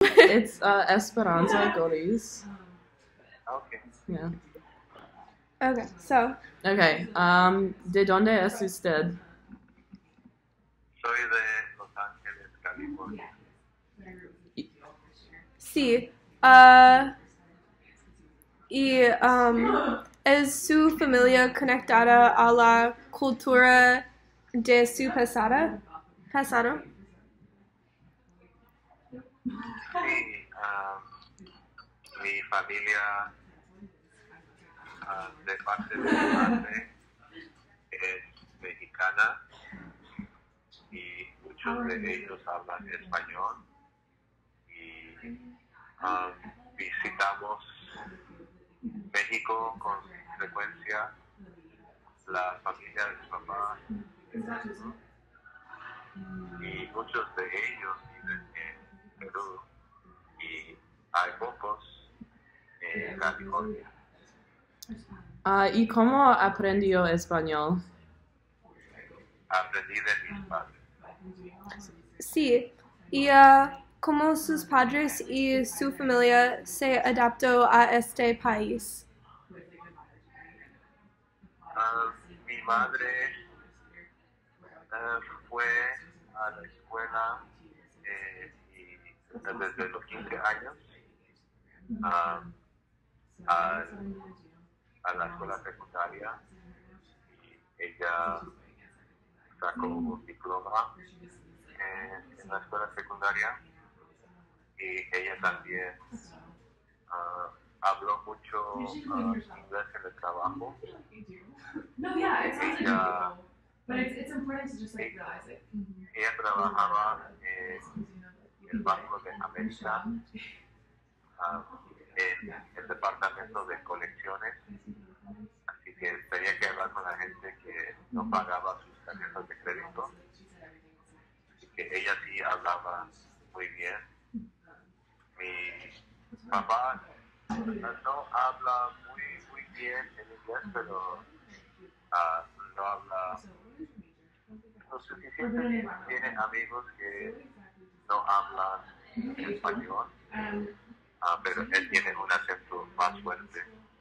It's Esperanza Goris. Okay. Yeah. Okay, so Okay. ¿De dónde es usted? Soy de Los Ángeles, California. sí. Y ¿es su familia conectada a la cultura de su pasado? Sí, mi familia de parte de mi madre es mexicana y muchos de ellos hablan español y visitamos México con frecuencia, la familia de mi papá y muchos de ellos viven en Perú y hay pocos en California. ¿Y cómo aprendió español? Aprendí de mis padres. Sí. Y ¿cómo sus padres y su familia se adaptó a este país? Mi madre fue a la escuela y desde los 15 años a la escuela secundaria y ella sacó un diploma en la escuela secundaria y ella también habló mucho inglés en el trabajo. Ella trabajaba en el Banco de América, en el departamento de colecciones, así que tenía que hablar con la gente que no pagaba sus tarjetas de crédito, así que ella sí hablaba muy bien. Mi papá no habla muy bien en inglés, pero no habla lo suficiente bien. Tiene amigos que no hablan español, pero él tiene un acento más fuerte.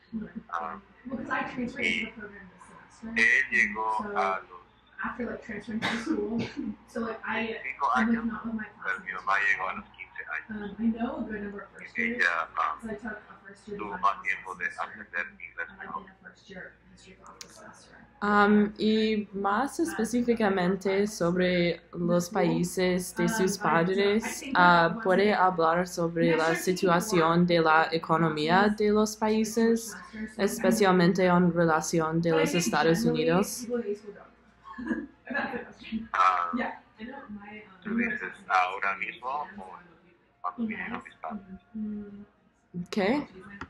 Y él llegó a los 5 años, pero mi mamá llegó a los 15 años. Y ella tuvo más tiempo de aprender inglés mejor. Y más específicamente sobre los países de sus padres, ¿puede hablar sobre la situación de la economía de los países, especialmente en relación de los Estados Unidos? ¿Tú dices ahora mismo o cuando vinieron mis padres? ¿Qué?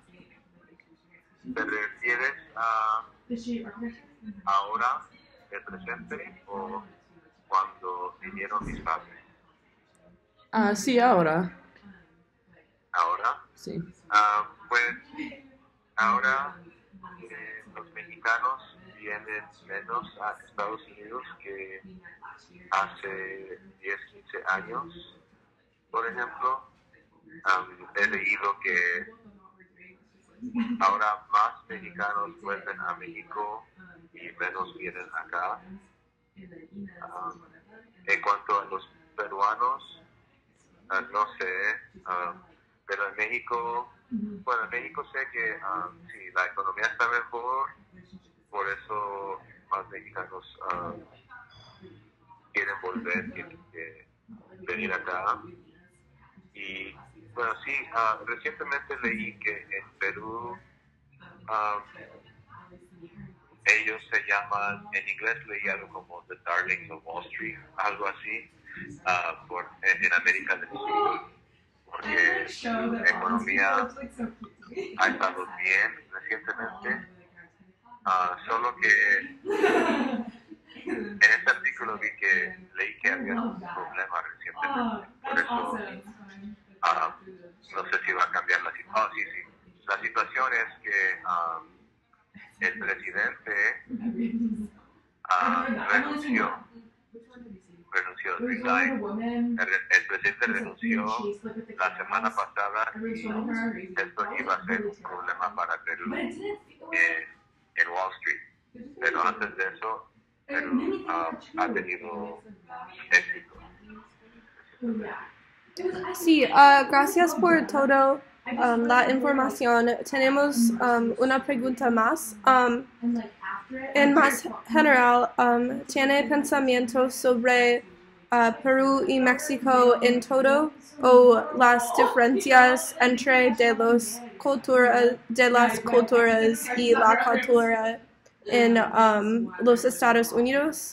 ¿Te refieres a ahora, el presente, o cuando vinieron mis padres? Sí, ahora. ¿Ahora? Sí. Pues ahora los mexicanos vienen menos a Estados Unidos que hace 10, 15 años. Por ejemplo, he leído que ahora más mexicanos vuelven a México y menos vienen acá. En cuanto a los peruanos, no sé, pero en México, bueno, en México sé que sí, la economía está mejor, por eso más mexicanos quieren volver que venir acá. Y bueno, sí, recientemente leí que en Perú ellos se llaman, en inglés leí algo como The Darlings of Wall Street, algo así, en América del Sur, porque su economía ha estado bien recientemente, solo que en este artículo leí que había un problema recientemente, por eso no sé si va a cambiar la situación. Oh, sí, sí. La situación es que el presidente renunció renunció, resigned. El presidente renunció la semana pasada y esto iba a ser un problema para Perú en Wall Street. Pero antes de eso, Perú ha tenido éxito. Sí, gracias por todo la información. Tenemos una pregunta más. En más general, ¿tiene pensamientos sobre Perú y México en todo o las diferencias entre de las culturas y la cultura en los Estados Unidos?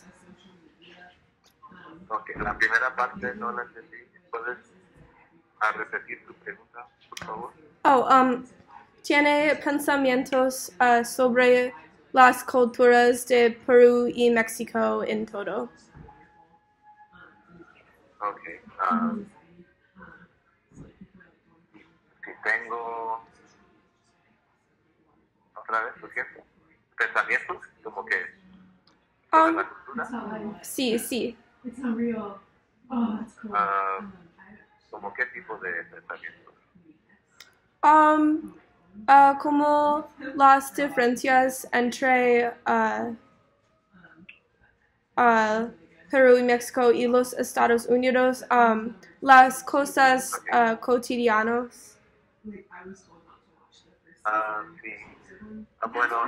Ok, la primera parte no la entendí. ¿Puedes repetir tu pregunta, por favor? ¿Tiene pensamientos sobre las culturas de Perú y México en todo? Ok. Si tengo... ¿Otra vez, por cierto? ¿Pensamientos? Como que... sobre la cultura. Sí. ¿Como qué tipo de pensamientos? Como las diferencias entre Perú y México y los Estados Unidos, las cosas cotidianas. Sí. Bueno,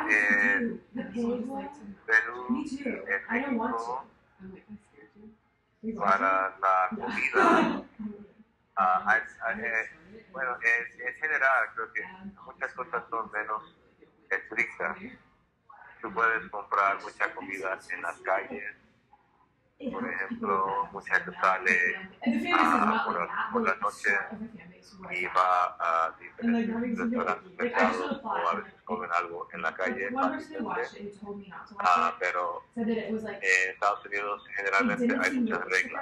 Perú y en México, para la comida, bueno, en general creo que muchas cosas son menos estrictas. Tú puedes comprar mucha comida en las calles, por ejemplo, mucha que sale por la noche y va a diferentes restaurantes, mercados o a veces comen algo en la calle fácilmente. Pero en Estados Unidos generalmente hay muchas reglas.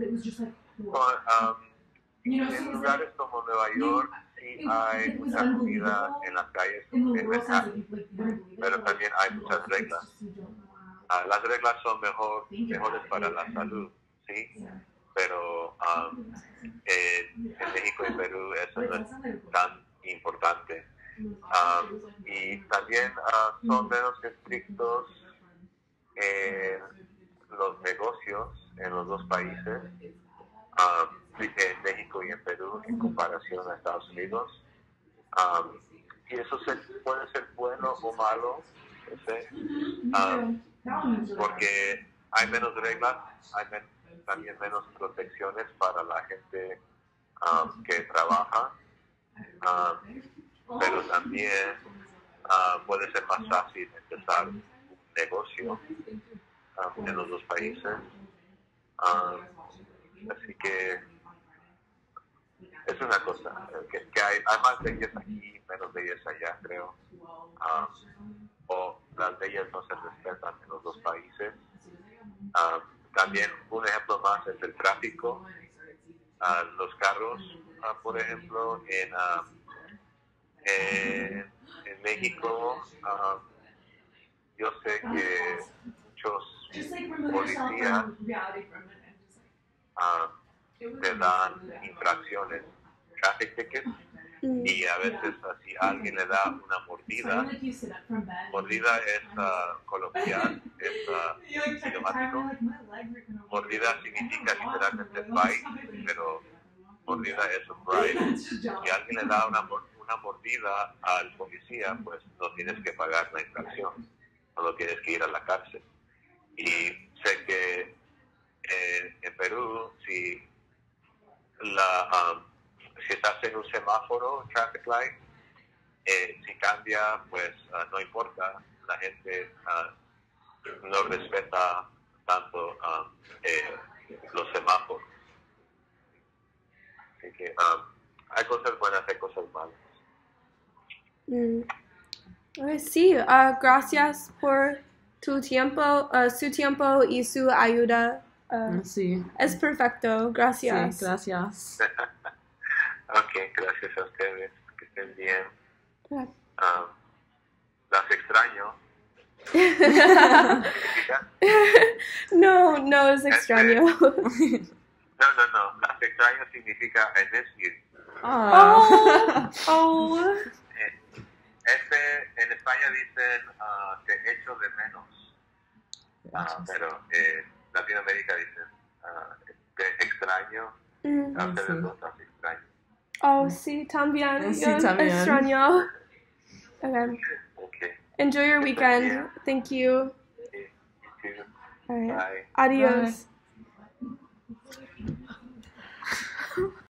En lugares como Nueva York sí hay mucha comida en las calles en Manhattan, pero también hay muchas reglas. Las reglas son mejores para la salud, ¿sí? Pero en México y Perú eso no es tan importante. Y también son menos estrictos en los negocios en los dos países, en México y en Perú, en comparación a Estados Unidos. Y eso puede ser bueno o malo, porque hay menos reglas, hay también menos protecciones para la gente que trabaja, pero también puede ser más fácil empezar un negocio en los dos países. Así que es una cosa, que hay más leyes aquí, menos leyes allá, creo. O las leyes no se respetan en los dos países. También un ejemplo más es el tráfico. Los carros, por ejemplo, en México, yo sé que muchos policías te dan infracciones, traffic tickets, y a veces así alguien le da una mordida. Mordida es coloquial, es idiomático. Mordida significa literalmente bite, pero mordida es un bribe. Si alguien le da una mordida al policía, pues no tienes que pagar la infracción, solo tienes que ir a la cárcel. Y sé que en Perú, si estás en un semáforo, traffic light, si cambia, pues no importa, la gente no respeta tanto los semáforos. Así que hay cosas buenas, hay cosas malas. Sí, gracias por su tiempo y su ayuda. Sí. Es perfecto, gracias. Sí, gracias. Ok, gracias a ustedes, que estén bien. Las extraño. ¿Significa? No, no es extraño. No. Las extraño significa es decir. Oh, oh. En España dicen te echo de menos. Pero en Latinoamérica dicen te extraño. Hacer cosas extrañas. Oh, sí, también. Sí, Yo también. extraño. Okay. Okay. Enjoy your weekend. Thank you. You too. All right. Bye. Adios. Bye.